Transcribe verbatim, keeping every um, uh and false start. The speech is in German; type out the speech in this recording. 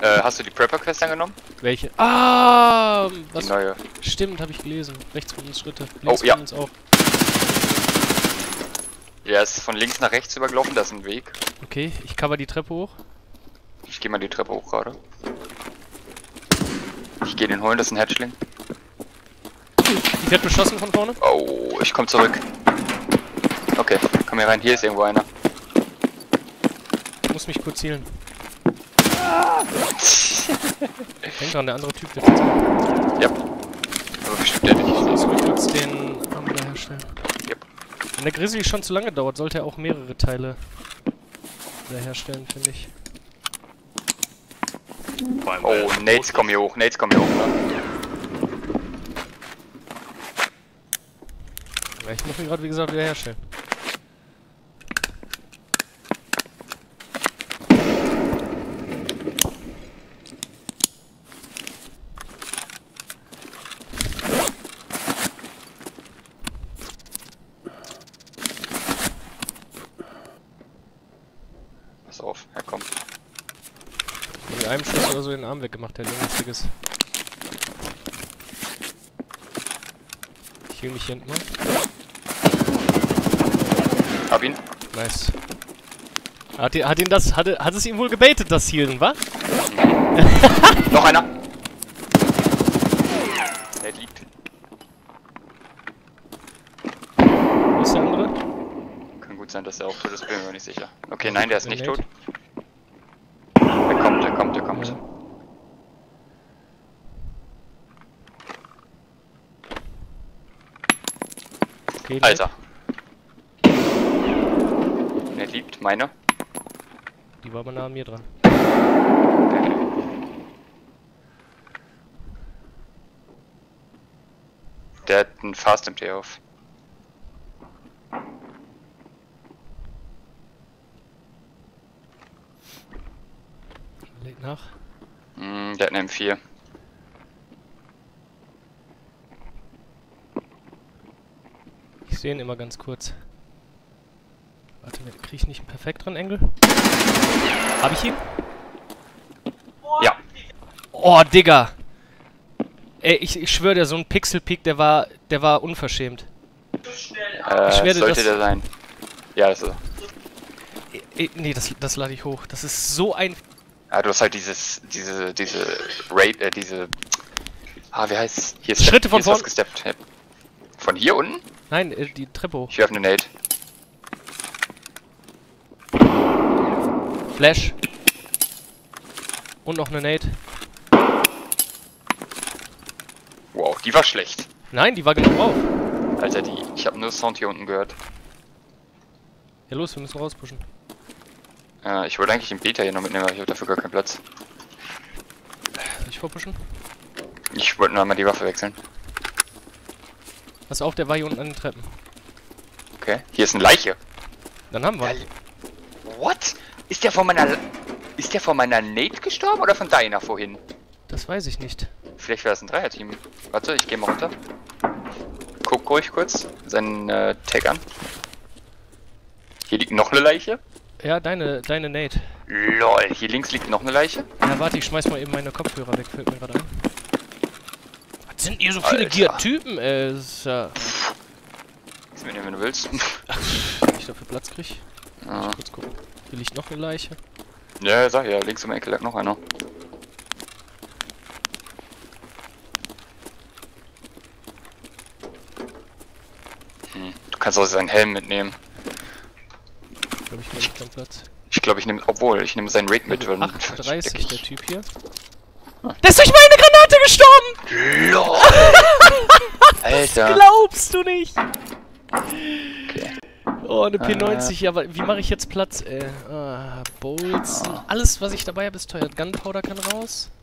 Äh, hast du die Prepper-Quest angenommen? Welche? Ah, was? Die neue. Stimmt, habe ich gelesen. Rechts von uns Schritte. Oh, Links ja. von uns auch. Ja, ist von links nach rechts übergelaufen, da ist ein Weg. Okay, ich cover die Treppe hoch. Ich gehe mal die Treppe hoch gerade. Ich gehe den holen, das ist ein Hatchling. Die wird beschossen von vorne. Oh, ich komm zurück. Okay, komm hier rein, hier ist irgendwo einer. Ich muss mich kurz healen. Denk dran, der andere Typ wird jetzt kommen. Ja. Aber bestimmt der nicht. Ich muss mir kurz den Arm wieder herstellen. Yep. Wenn der Grizzly schon zu lange dauert, sollte er auch mehrere Teile wieder herstellen, finde ich. Oh, Nades kommen hier hoch, Nades kommen hier hoch, ne? Ja, ich muss ihn gerade, wie gesagt, wieder herstellen. Pass auf, er kommt. Mit einem Schuss oder so den Arm weggemacht, der Lungenstiges. Ich heal mich hier hinten mal. Hab ihn. Nice. Hat, die, hat ihn das, hat, hat es ihm wohl gebaitet, das Healen, wa? Noch einer. Der liegt. Wo ist der andere? Kann gut sein, dass er auch tot ist, bin mir nicht sicher. Okay, nein, der ist nicht tot. Der kommt, der kommt, der kommt. Ja. Okay, Alter. Der liegt, meine. die war aber nah an mir dran. Der hat einen Fast M T auf. Leg nach. Mm, der hat eine M vier. Ich sehe ihn immer ganz kurz. Warte, krieg ich nicht einen perfekt dran, Engel? Hab ich ihn? Ja. Oh, Digga! Ey, ich, ich schwöre dir, so ein Pixel-Peak, der war, der war unverschämt. Äh, Ich werde sollte das- der sein. Ja, das ist er. Ey, nee, das, das lade ich hoch. Das ist so ein... Ja, du hast halt dieses, diese, diese Raid, äh, diese... Ah, wie heißt's? Hier ist Schritte von hier ist was vorn. gesteppt. Ja. Von hier unten? Nein, äh, die Treppe hoch. Ich werfe eine Nade. Flash. Und noch eine Nade. Wow, die war schlecht. Nein, die war genau drauf. Alter, die... Ich habe nur Sound hier unten gehört. Ja los, wir müssen rauspushen. Äh, ich wollte eigentlich den Beta hier noch mitnehmen, aber ich habe dafür gar keinen Platz. Soll ich vorpushen? Ich wollte nur einmal die Waffe wechseln. Pass auf, der war hier unten an den Treppen. Okay. Hier ist eine Leiche. Dann haben wir. What? Ist der von meiner... Ist der von meiner Nate gestorben oder von deiner vorhin? Das weiß ich nicht. Vielleicht wäre das ein Dreier-Team. Warte, ich gehe mal runter. Guck ruhig kurz seinen äh, Tag an. Hier liegt noch eine Leiche. Ja, deine, deine Nade. Lol, hier links liegt noch eine Leiche. Ja, warte, ich schmeiß mal eben meine Kopfhörer weg, fällt mir gerade ein. Was sind hier so viele Alter. Gear-Typen, ey? Das ist ja... Kannst du mitnehmen, wenn du willst. Wenn ich dafür Platz krieg. Ja, Kurz gucken. Hier liegt noch eine Leiche. ja, sag ja, links um die Ecke lag noch einer. Hm, du kannst auch seinen Helm mitnehmen. Ich glaube, ich nehme keinen Platz. Ich glaube, ich nehme, obwohl, ich nehme seinen Raid mit. weil- achtunddreißig, der Typ hier. Der ist durch meine Granate gestorben! LOL! Alter! Glaubst du nicht? Okay. Oh, eine P neunzig, ja, aber wie mache ich jetzt Platz, ey? Ah, Bolzen. Alles, was ich dabei habe, ist teuer. Gunpowder kann raus.